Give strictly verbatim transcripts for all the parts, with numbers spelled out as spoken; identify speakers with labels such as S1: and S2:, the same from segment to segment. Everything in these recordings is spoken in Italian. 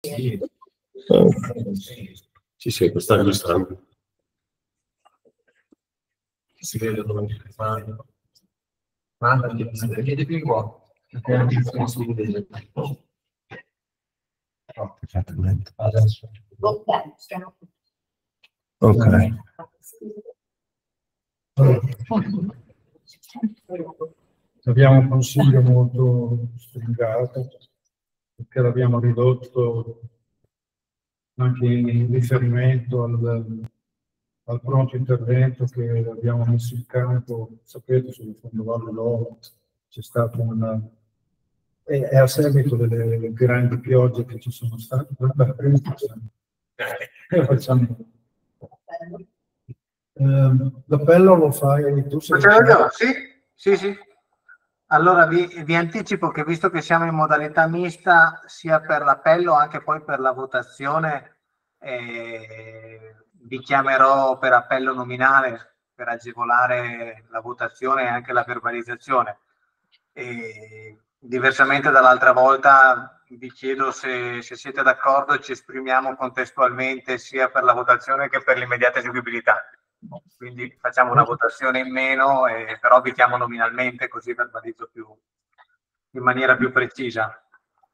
S1: Sì, sì, sì, questa è illustrando. Si vede dove ci fanno. Ma vedi più qua. Adesso. Ok. Abbiamo un consiglio molto stringato perché l'abbiamo ridotto anche in riferimento al, al pronto intervento che abbiamo messo in campo. Sapete, sul fondo Valle Loro c'è stata una... È, è a seguito delle grandi piogge che ci sono state. Eh, facciamo. Eh, l'appello lo fai tu? Se
S2: Faccio io? Sì, sì, sì. Allora vi, vi anticipo che visto che siamo in modalità mista sia per l'appello anche poi per la votazione, eh, vi chiamerò per appello nominale per agevolare la votazione e anche la verbalizzazione. E, diversamente dall'altra volta vi chiedo se, se siete d'accordo e ci esprimiamo contestualmente sia per la votazione che per l'immediata eseguibilità. Quindi facciamo una votazione in meno, eh, però vi chiamo nominalmente così verbalizzo più, in maniera più precisa.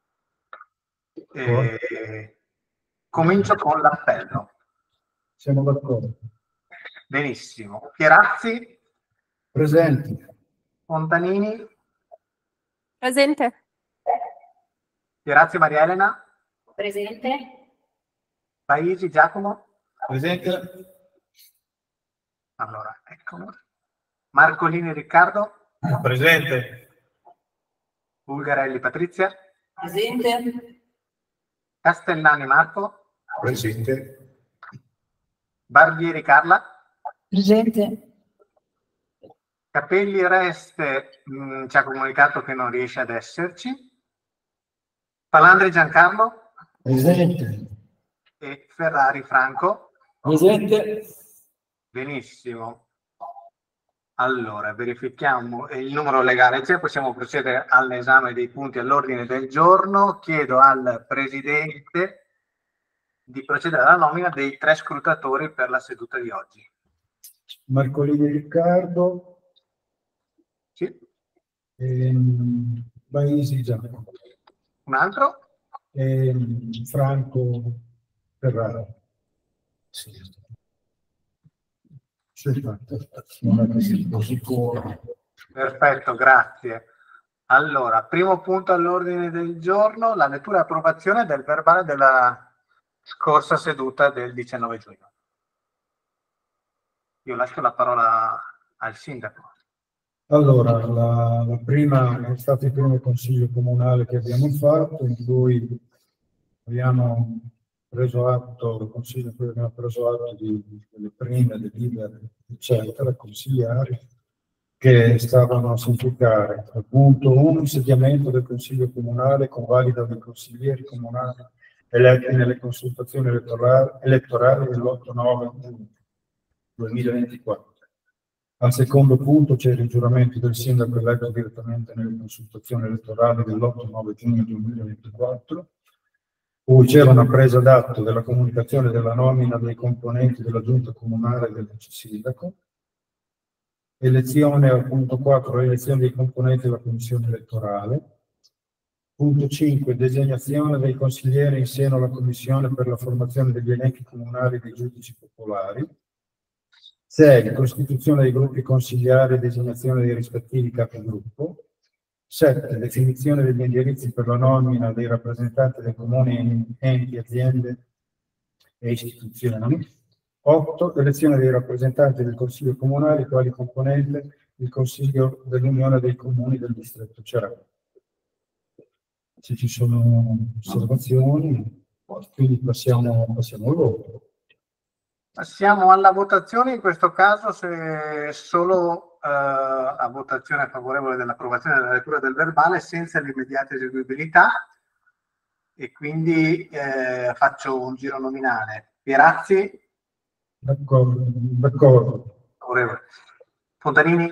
S2: Eh, comincio con l'appello.
S1: Siamo d'accordo.
S2: Benissimo. Pierazzi?
S1: Presenti.
S2: Fontanini?
S3: Presente.
S2: Pierazzi Maria Elena?
S3: Presente.
S2: Paisi Giacomo?
S1: Presente.
S2: Allora, ecco. Marcolini Riccardo?
S1: Presente.
S2: Bulgarelli Patrizia?
S3: Presente.
S2: Castellani Marco?
S1: Presente.
S2: Barbieri Carla?
S3: Presente.
S2: Capelli Reste mh, ci ha comunicato che non riesce ad esserci. Palandri Giancarlo?
S1: Presente.
S2: E Ferrari Franco?
S1: Presente.
S2: Benissimo. Allora, verifichiamo il numero legale, cioè possiamo procedere all'esame dei punti all'ordine del giorno. Chiedo al Presidente di procedere alla nomina dei tre scrutatori per la seduta di oggi.
S1: Marcolini Riccardo.
S2: Sì.
S1: E, Paisi Giacomo.
S2: Un altro?
S1: E, Franco Ferrara. Sì. Non è così, così come...
S2: Perfetto, grazie. Allora, primo punto all'ordine del giorno, la lettura e approvazione del verbale della scorsa seduta del diciannove giugno. Io lascio la parola al sindaco.
S1: Allora, la, la prima è stato il primo consiglio comunale che abbiamo fatto, in cui abbiamo preso atto, il consiglio in cui abbiamo preso atto di, delle prime, delle libere, eccetera, consigliari, che stavano a semplificare. Punto uno, insediamento del consiglio comunale con valida dei consiglieri comunali eletti nelle consultazioni elettorali, elettorali dell'otto nove duemilaventiquattro. Al secondo punto c'è il giuramento del sindaco eletto direttamente nelle consultazioni elettorali dell'otto nove giugno duemilaventiquattro, cui c'era una presa d'atto della comunicazione della nomina dei componenti della giunta comunale e del vice sindaco. Elezione al punto quattro, elezione dei componenti della commissione elettorale. Punto cinque, designazione dei consiglieri in seno alla commissione per la formazione degli elenchi comunali dei giudici popolari. sei. Costituzione dei gruppi consigliari e designazione dei rispettivi capigruppo. sette. Definizione degli indirizzi per la nomina dei rappresentanti del comune, enti, aziende e istituzioni. otto. Elezione dei rappresentanti del Consiglio Comunale, quali componente il Consiglio dell'Unione dei Comuni del Distretto Cerano. Se ci sono osservazioni, quindi passiamo, passiamo al voto.
S2: Passiamo alla votazione, in questo caso se solo eh, a votazione favorevole dell'approvazione della lettura del verbale senza l'immediata eseguibilità, e quindi eh, faccio un giro nominale. Pierazzi?
S1: D'accordo. D'accordo.
S2: Favorevole. Fontanini?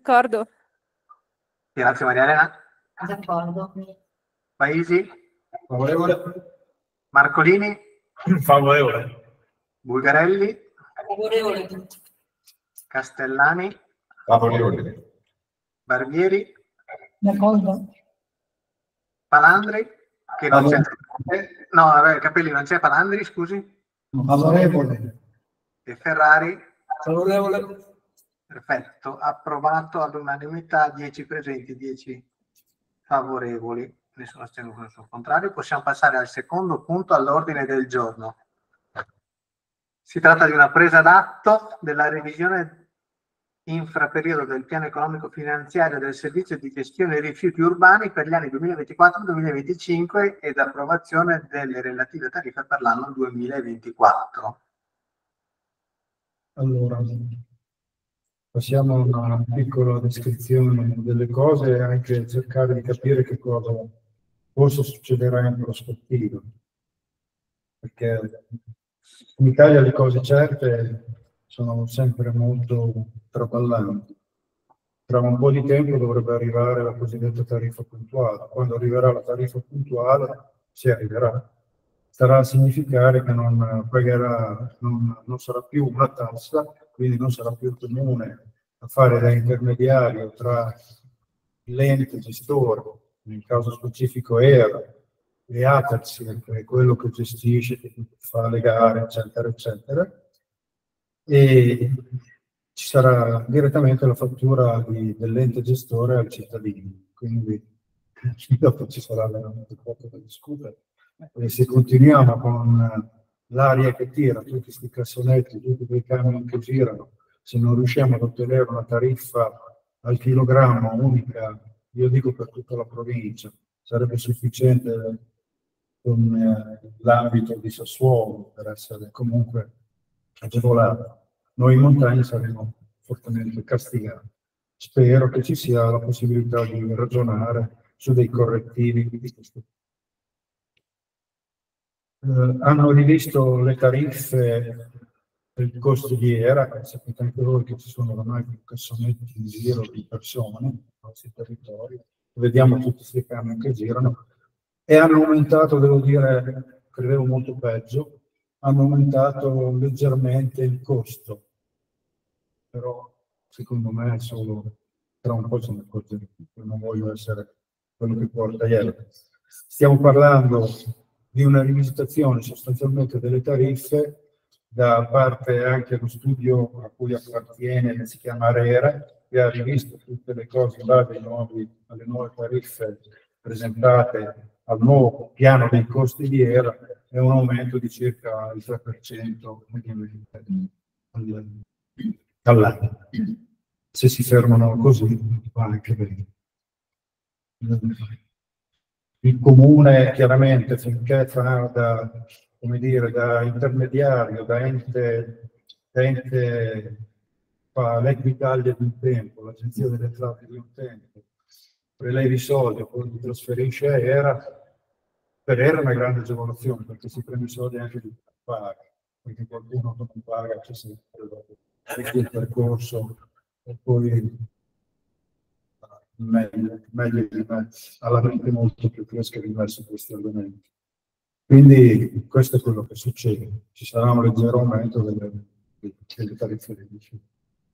S3: D'accordo.
S2: Pierazzi Maria Elena?
S3: D'accordo.
S2: Paisi?
S1: Favorevole.
S2: Marcolini,
S1: Favorevole.
S2: Bulgarelli,
S3: Favorevole.
S2: Castellani,
S1: Favorevole.
S2: Barbieri,
S3: D'accordo.
S2: Palandri, che non c'è. Eh, no, vabbè, Capelli non c'è. Palandri, scusi.
S1: Favorevole.
S2: E Ferrari.
S1: Favorevole.
S2: Perfetto, approvato all'unanimità, dieci presenti, dieci favorevoli, nessuno astenuto, nessuno contrario. Possiamo passare al secondo punto all'ordine del giorno. Si tratta di una presa d'atto della revisione infraperiodo del piano economico finanziario del servizio di gestione dei rifiuti urbani per gli anni duemilaventiquattro duemilaventicinque ed approvazione delle relative tariffe per l'anno duemilaventiquattro.
S1: Allora, passiamo a una piccola descrizione delle cose e anche cercare di capire che cosa forse succederà in prospettiva. Perché in Italia le cose certe sono sempre molto traballanti. Tra un po' di tempo dovrebbe arrivare la cosiddetta tariffa puntuale. Quando arriverà la tariffa puntuale, si arriverà. Starà a significare che non pagherà, non, non sarà più una tassa, quindi non sarà più il comune a fare da intermediario tra l'ente gestore, nel caso specifico era, e Atersi, che è quello che gestisce, che fa le gare, eccetera, eccetera, e ci sarà direttamente la fattura di, dell'ente gestore al cittadino. Quindi dopo ci sarà veramente poco da discutere. E se continuiamo con l'aria che tira, tutti questi cassonetti, tutti quei camion che girano, se non riusciamo ad ottenere una tariffa al chilogrammo unica, io dico per tutta la provincia, sarebbe sufficiente con eh, l'ambito di Sassuolo per essere comunque agevolato. Noi in montagna saremo fortemente castigati. Spero che ci sia la possibilità di ragionare su dei correttivi di questo tipo. Eh, hanno rivisto le tariffe del costo di era, sapete anche voi che ci sono ormai più cassonetti in giro di persone nei nostri territori, vediamo tutti questi camion che girano, e hanno aumentato, devo dire, credevo molto peggio, hanno aumentato leggermente il costo, però secondo me solo tra un po' ce ne accorgeremo, non voglio essere quello che porta ieri. Stiamo parlando di una rivisitazione sostanzialmente delle tariffe da parte anche dello studio a cui appartiene, che si chiama ARERA, che ha rivisto tutte le cose in base ai nuovi, alle nuove tariffe presentate al nuovo piano dei costi di era, è un aumento di circa il tre per cento all'anno. Se si fermano così va anche bene. Il comune chiaramente finché fa da, come dire, da intermediario, da ente, da ente fa l'Equitalia di un tempo, l'agenzia delle entrate di un tempo, prelevi i soldi, poi li trasferisce a ERA, per ERA è una grande agevolazione perché si prende i soldi anche di chi paga, perché qualcuno non paga, c'è sempre il percorso e poi meglio, meglio di me, alla mente molto più fresca di me su questi argomenti. Quindi questo è quello che succede, ci sarà un leggero aumento delle, delle tariffe dei rifiuti.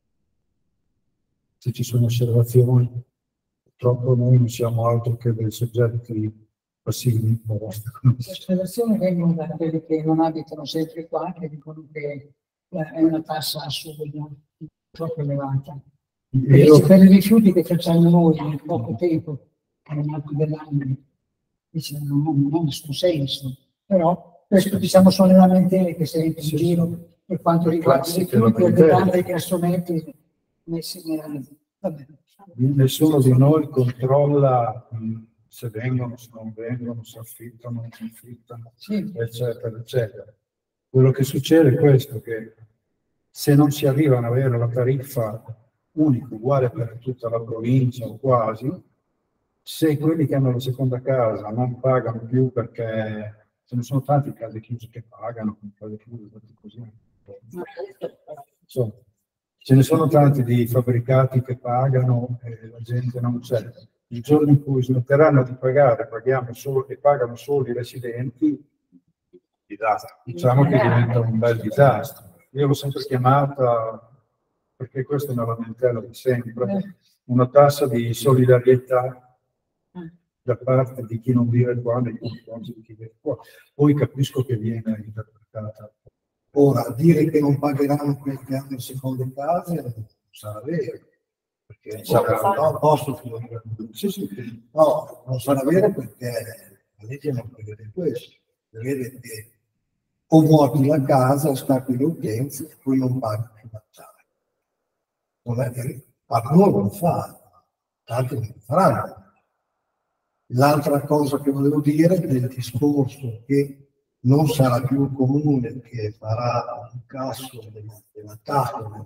S1: Se ci sono osservazioni, purtroppo noi non siamo altro che dei soggetti passivi di imposta.
S4: Le osservazioni vengono da quelli che non abitano sempre qua, che dicono che è una tassa assurda, troppo elevata.
S1: Io,
S4: Per i rifiuti che facciamo noi in poco tempo, nell'arco dell'anno, dice, non, non ha nessun senso. Però questo diciamo sono le lamentele che sento in giro per quanto riguarda i rifiuti e riguarda i cassonetti messi nella... Vabbè.
S1: Nessuno di noi controlla mh, se vengono, se non vengono, se affittano, non si affittano,
S4: Sì.
S1: eccetera, eccetera. Quello che succede è questo, che se non si arriva ad avere la tariffa unica, uguale per tutta la provincia o quasi, se quelli che hanno la seconda casa non pagano più perché ce ne sono tanti case chiuse che pagano, case chiuse, così. Insomma, Ce ne sono tanti di fabbricati che pagano e la gente non c'è. Il giorno in cui smetteranno di pagare, paghiamo solo, e pagano solo i residenti, diciamo che diventa un bel disastro. Io l'ho sempre chiamata, perché questa è una lamentela di sempre, una tassa di solidarietà da parte di chi non vive qua nei confronti di chi vive qua. Poi capisco che viene interpretata.
S5: Ora, dire che non pagheranno quelli che hanno le seconde case non sarà vero, perché sarà, no, posso sì, sì. No, non sarà vero perché la legge non prevede questo, prevede che o muoti la casa o stacchi le utenze e poi non paghi più la tassa. Non è che qualcuno lo fa, tanti non lo faranno. L'altra cosa che volevo dire è del discorso che non sarà più il comune che farà un caso della, della tassa,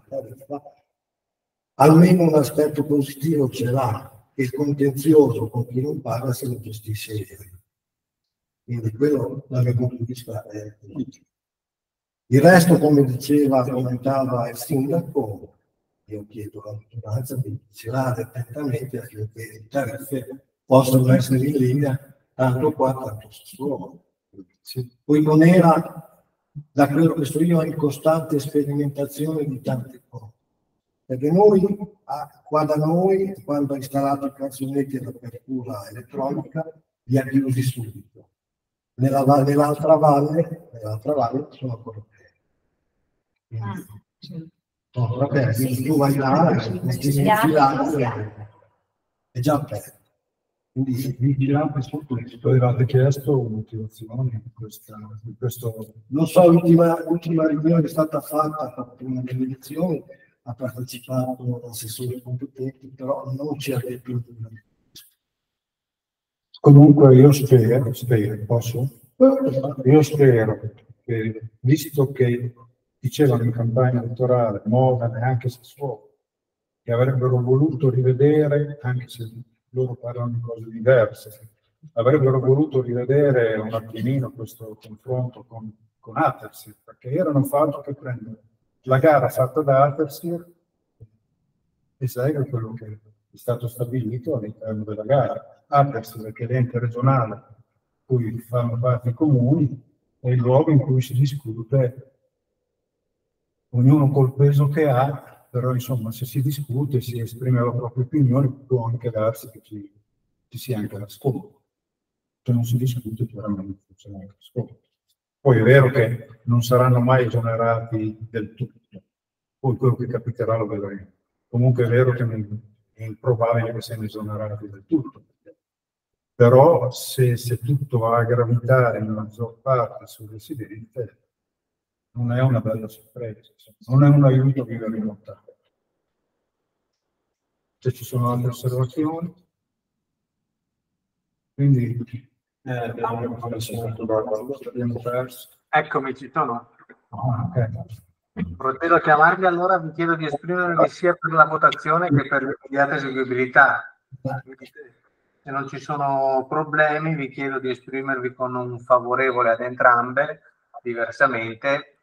S5: almeno un aspetto positivo ce l'ha, che il contenzioso con chi non paga se lo gestisce io. Quindi quello dal mio punto di vista è utile. Il resto, come diceva, commentava il sindaco, io chiedo alla maggioranza di vigilare attentamente affinché le tariffe possano essere in linea tanto qua quanto Sassuolo. Poi non era, da quello che so io, in costante sperimentazione di tante cose. Perché noi, qua da noi, quando ha installato i canzonetti all'apertura elettronica, li ha chiusi subito. Nella, nell'altra valle, nell'altra valle sono ancora aperti. Ah, sì. No, vabbè, quindi tu vai là, è già aperto. Quindi vigilante su questo.
S1: Avevate chiesto una motivazione in questa, in questo...
S5: Non so, l'ultima, l'ultima riunione è stata fatta prima delle elezioni, ha partecipato l'assessore competente, però non ci ha detto nulla.
S1: Comunque io spero, spero, posso? Io spero che, visto che dicevano in campagna elettorale, Modena e anche Sassuolo, che avrebbero voluto rivedere, anche se loro parlano di cose diverse, avrebbero voluto rivedere un attimino questo confronto con, con Atersir, perché erano fatto che prendere la gara fatta da Atersir e segue quello che è stato stabilito all'interno della gara. Atersir, che è l'ente regionale cui fanno parte i comuni, è il luogo in cui si discute, ognuno col peso che ha. Però insomma, se si discute, si esprime la propria opinione, può anche darsi che ci, ci sia anche l'ascolto. Se non si discute, chiaramente c'è anche l'ascolto. Poi è vero che non saranno mai esonerati del tutto, poi quello che capiterà lo vedremo. Comunque è vero che è improbabile che siano esonerati del tutto. Però se, se tutto va a gravitare nella maggior parte sul residente, non è una bella sorpresa, non è un aiuto a vivere in lontano. Se ci sono altre osservazioni, quindi eh, abbiamo perso.
S2: Eccomi, ci sono.
S1: Ah, okay.
S2: Procedo a chiamarvi, allora vi chiedo di esprimervi sia per la votazione che per l'immediata eseguibilità. Se non ci sono problemi, vi chiedo di esprimervi con un favorevole ad entrambe, diversamente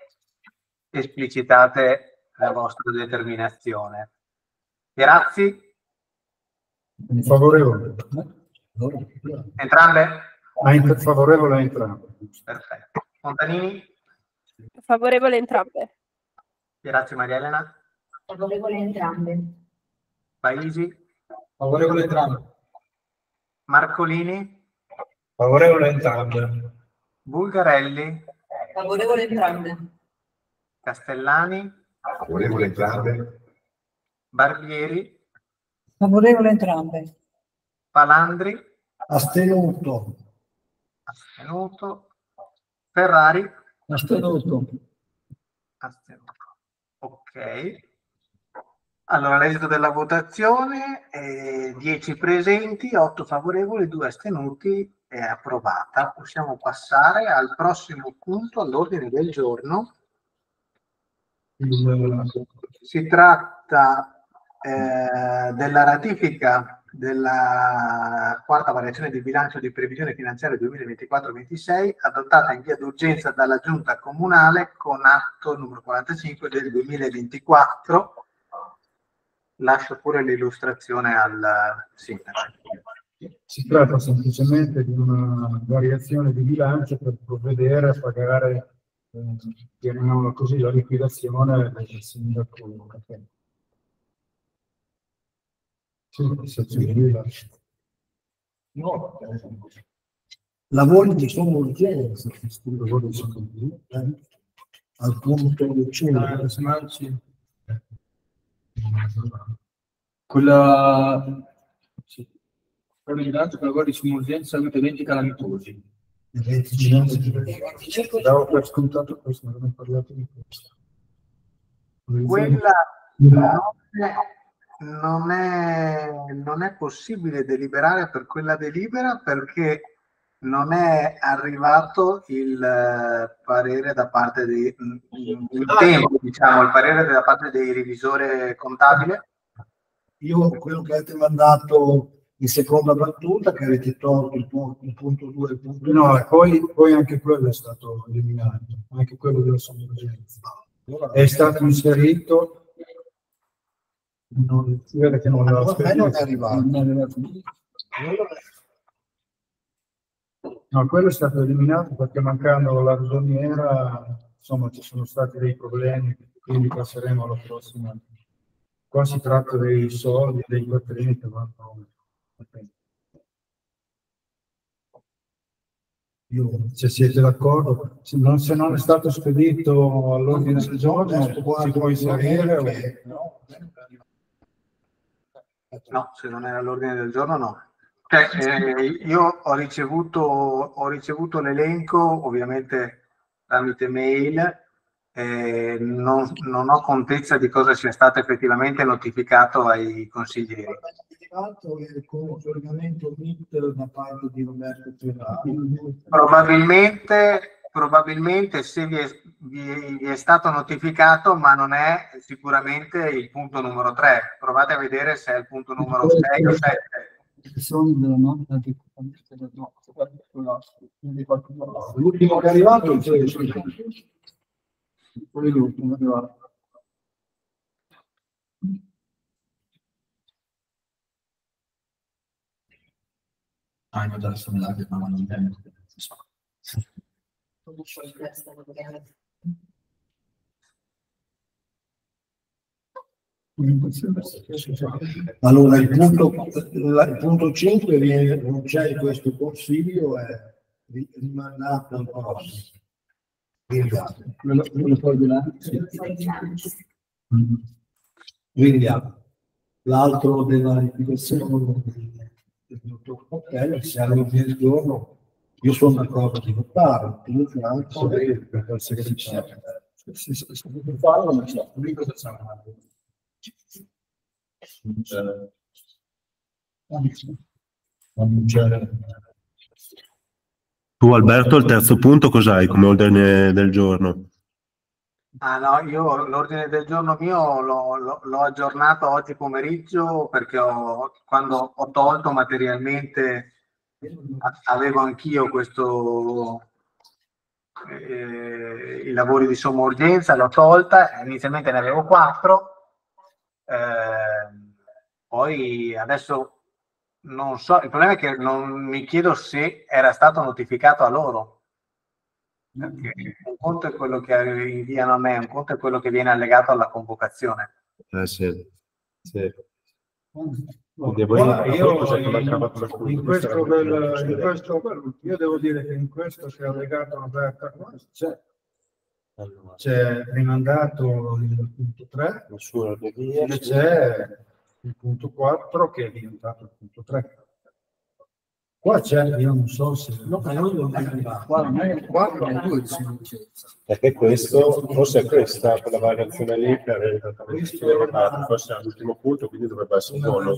S2: esplicitate la vostra determinazione. Grazie.
S1: Un favorevole.
S2: Entrambe?
S1: Ah, favorevole a entrambe.
S2: Perfetto. Montanini?
S6: Favorevole entrambe.
S2: Grazie Maria Elena.
S3: Favorevole entrambe.
S2: Paisi?
S7: Favorevole entrambe.
S2: Marcolini?
S7: Favorevole entrambe.
S2: Bulgarelli?
S3: Favorevole entrambe.
S2: Castellani?
S8: Favorevole entrambe.
S2: Barbieri?
S4: Favorevole entrambe.
S2: Palandri?
S5: Astenuto.
S2: Astenuto. Ferrari?
S4: Astenuto.
S2: Astenuto. Ok. Allora, l'esito della votazione, eh, dieci presenti, otto favorevoli, due astenuti, è approvata. Possiamo passare al prossimo punto all'ordine del giorno. Si tratta eh, della ratifica della quarta variazione di bilancio di previsione finanziaria duemilaventiquattro ventisei adottata in via d'urgenza dalla Giunta Comunale con atto numero quarantacinque del duemilaventiquattro. Lascio pure l'illustrazione al sindaco.
S1: Si tratta semplicemente di una variazione di bilancio per provvedere a pagare, eh, chiamiamola così, la liquidazione del sindaco.
S5: No, lavori di somma urgenza, lavori di somma urgenza, al punto cinque.
S7: Quella sì. Quello di bilancio per lavori di somma urgenza avuto eventi calamitosi.
S1: Davo per scontato questo, non abbiamo parlato di questo.
S2: Quella non è, non è, non è possibile deliberare per quella delibera perché non è arrivato il eh, parere da parte di il tempo, diciamo, il parere da parte dei revisore contabile.
S5: Io quello che avete mandato in seconda battuta, che avete tolto il punto, il punto due e il punto tre.
S1: No, e poi, poi anche quello è stato eliminato, anche quello della somma urgenza. È stato inserito, non, si vede che non,
S5: non è arrivato.
S1: Non è arrivato. No, quello è stato eliminato perché mancando la ragioniera, insomma, ci sono stati dei problemi, quindi passeremo alla prossima. Qua si tratta dei soldi, dei quattrini che vanno. Io, se siete d'accordo, se non, se non è stato spedito all'ordine del giorno, si può inserire o...
S2: No, se non è all'ordine del giorno no. Cioè, eh, io ho ricevuto, ho ricevuto l'elenco, ovviamente tramite mail, eh, non, non ho contezza di cosa sia stato effettivamente notificato ai consiglieri.
S5: Con collegamento M I T da parte di Roberto Ferrari.
S2: Probabilmente, probabilmente se vi è, vi, vi è stato notificato, ma non è sicuramente il punto numero tre. Provate a vedere se è il punto numero sei o sette.
S5: L'ultimo che è arrivato è il
S7: l'ultimo che è arrivato. Ah, no, adesso me l'ha detto, ma non tempo.
S5: Allora, il punto, il punto cinque viene, non c'è questo consiglio, è rimandato al prossimo.
S7: Quello, quello poi di là? Sì.
S5: Rinviato. L'altro della liquidazione del dottor Coppello, se all'ordine del giorno, io sono d'accordo di votare, più che altro per il segretario.
S7: Se si può farlo, ma c'è. L'unico che c'è.
S9: Tu Alberto, il terzo punto cos'hai come ordine del giorno?
S2: Ah no, io l'ordine del giorno mio l'ho aggiornato oggi pomeriggio perché ho, quando ho tolto materialmente avevo anch'io questo eh, i lavori di somma urgenza, l'ho tolta, inizialmente ne avevo quattro, eh, poi adesso non so, il problema è che non mi chiedo se era stato notificato a loro. Perché un conto è quello che inviano a me, un conto è quello che viene allegato alla convocazione.
S9: Eh sì, sì.
S1: Guarda, io in, in, questo del, in questo io devo dire che in questo che ha allegato Roberta c'è c'è rimandato il punto tre e c'è il punto quattro che è diventato il punto tre. Qua c'è, io non so se...
S5: No, ma non lo qua non è quattro, è due.
S9: Perché questo, forse è questa, quella variazione lì per il forse è l'ultimo punto, quindi dovrebbe essere buono.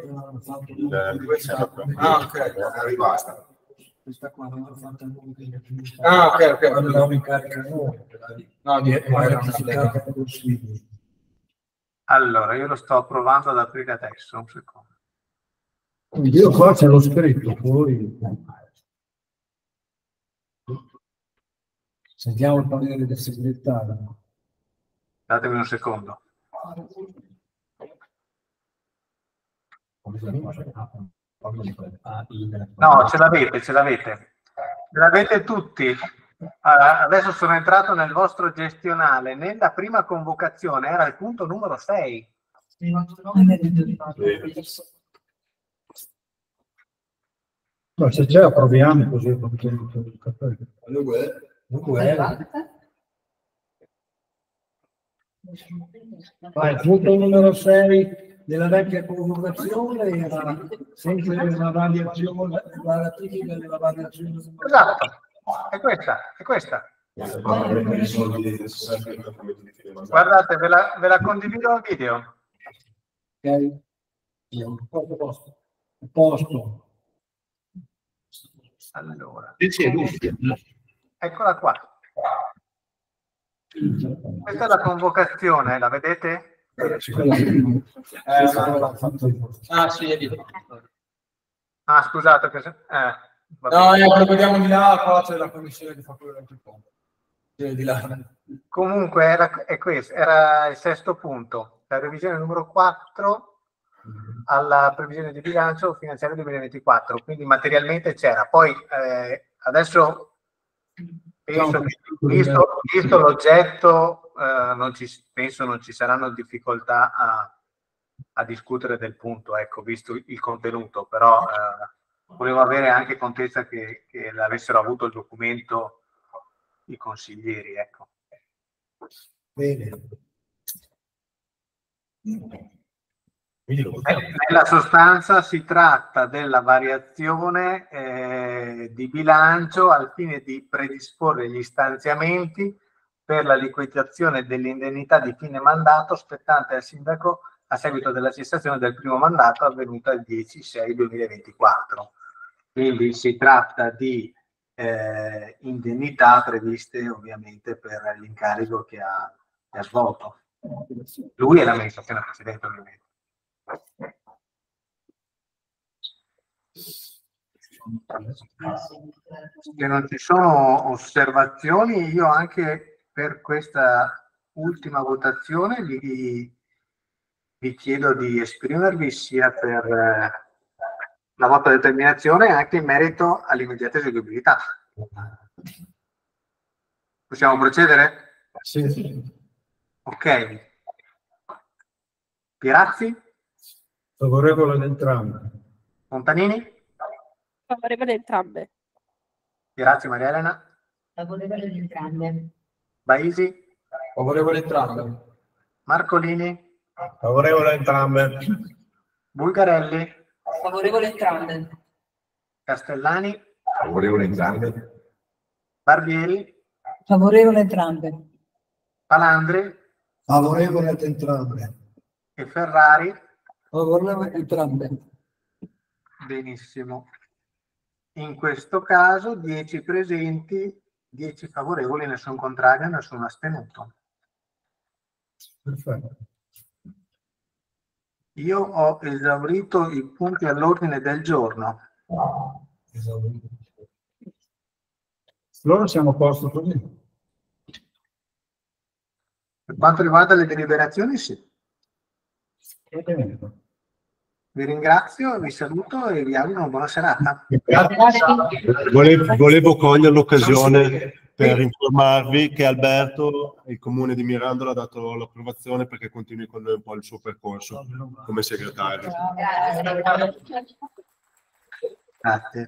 S7: Ah, ok,
S5: è arrivata. Questa qua non l'ho fatta noi.
S7: Ah, ok, ok.
S5: Andavamo in carica noi.
S7: No, di
S2: Allora, io lo sto provando ad aprire adesso, un secondo.
S1: Quindi io qua ce l'ho scritto, poi...
S5: Sentiamo il parere del segretario.
S2: Datemi un secondo. No, ce l'avete, ce l'avete. Ce l'avete tutti. Uh, adesso sono entrato nel vostro gestionale. Nella prima convocazione era il punto numero sei.
S1: Ma se c'è approviamo così il caffè.
S5: Vai, punto numero sei della vecchia convocazione era sempre la variazione, la ratifica della variazione.
S2: Esatto, è questa, è questa. Guardate, ve la, ve la condivido al video.
S5: Ok? Posto, posto. Posto.
S2: Allora, eccola qua. Questa è la convocazione, la vedete?
S7: Eh, ah, sì.
S2: Ah, scusate. Che se... eh,
S7: no, eh, lo vediamo di là, qua c'è la commissione di fattura del punto. Di là.
S2: Comunque era, è questo, era il sesto punto, la revisione numero quattro alla previsione di bilancio finanziario duemilaventiquattro, quindi materialmente c'era. Poi eh, adesso penso che visto, visto l'oggetto eh, non ci, penso non ci saranno difficoltà a, a discutere del punto, ecco, visto il contenuto, però eh, volevo avere anche contezza che, che avessero avuto il documento i consiglieri, ecco.
S5: Bene.
S2: Nella sostanza si tratta della variazione eh, di bilancio al fine di predisporre gli stanziamenti per la liquidazione dell'indennità di fine mandato spettante al sindaco a seguito della cessazione del primo mandato avvenuta il dieci sei duemilaventiquattro. Quindi si tratta di eh, indennità previste ovviamente per l'incarico che ha, che ha svolto. Lui è l'amministrazione precedente, ovviamente. Se non ci sono osservazioni, io anche per questa ultima votazione vi, vi chiedo di esprimervi sia per eh, la vostra determinazione anche in merito all'immediata eseguibilità. Possiamo procedere?
S1: Sì.
S2: Ok. Pirazzi?
S1: Favorevole ad entrambe.
S2: Montanini?
S6: Favorevole entrambe.
S2: Pirazzi, Maria Elena?
S3: Favorevole ad entrambe.
S2: Baisi?
S7: Favorevole entrambe.
S2: Marcolini?
S9: Favorevole a entrambe.
S2: Bulgarelli?
S3: Favorevole entrambe.
S2: Castellani?
S8: Favorevole entrambe.
S2: Barbieri?
S4: Favorevole entrambe.
S2: Palandri?
S5: Favorevole ad entrambe.
S2: E Ferrari?
S4: Favorevole entrambe.
S2: Benissimo. In questo caso dieci presenti, dieci favorevoli, nessun contrario, nessun astenuto.
S1: Perfetto.
S2: Io ho esaurito i punti all'ordine del giorno.
S1: Allora siamo a posto così.
S2: Per quanto riguarda le deliberazioni, sì.
S1: Bene.
S2: Vi ringrazio, vi saluto e vi auguro una buona serata.
S9: Volevo, volevo cogliere l'occasione per informarvi che Alberto, il comune di Mirandola, ha dato l'approvazione perché continui con noi un po' il suo percorso come segretario.
S2: Grazie.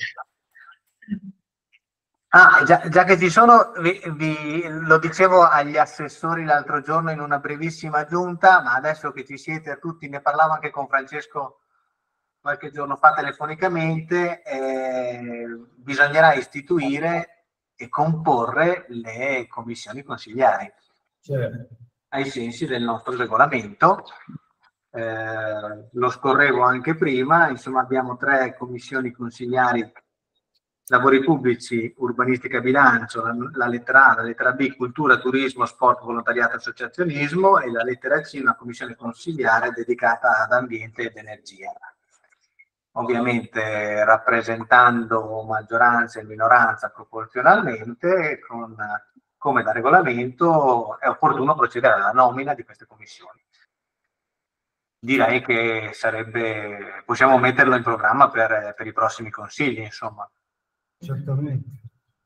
S2: Ah, già, già che ci sono, vi, vi, lo dicevo agli assessori l'altro giorno in una brevissima giunta, ma adesso che ci siete tutti, ne parlavo anche con Francesco qualche giorno fa telefonicamente, eh, bisognerà istituire e comporre le commissioni consigliari,
S1: Certo.
S2: ai sensi del nostro regolamento. Eh, lo scorrevo anche prima, insomma abbiamo tre commissioni consigliari: lavori pubblici, urbanistica, bilancio, la, la lettera A, la lettera B, cultura, turismo, sport, volontariato, associazionismo, e la lettera C, una commissione consigliare dedicata ad ambiente ed energia. ovviamente rappresentando maggioranza e minoranza proporzionalmente, con, come da regolamento è opportuno procedere alla nomina di queste commissioni. Direi che sarebbe, possiamo metterlo in programma per, per i prossimi consigli, insomma.
S1: Certamente.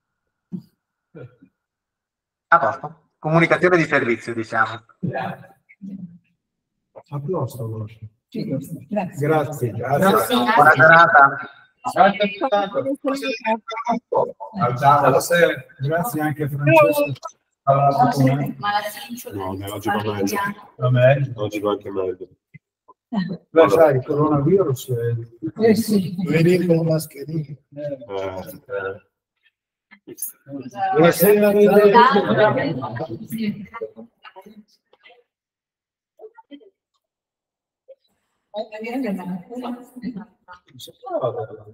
S2: A posto. Comunicazione di servizio, diciamo.
S1: Applauso allora.
S4: Sì, grazie.
S1: Grazie, grazie.
S2: Grazie. Buona serata.
S1: Grazie anche a Francesco.
S3: Ma la Cincio
S9: No, dai, oggi va meglio.
S1: Va bene.
S9: Oggi va anche meglio.
S1: Beh, sai, il coronavirus è...
S4: Eh sì.
S5: Venire con mascherine.
S9: Eh, eh.
S1: Buonasera,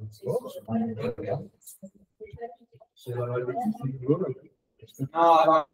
S7: No, no.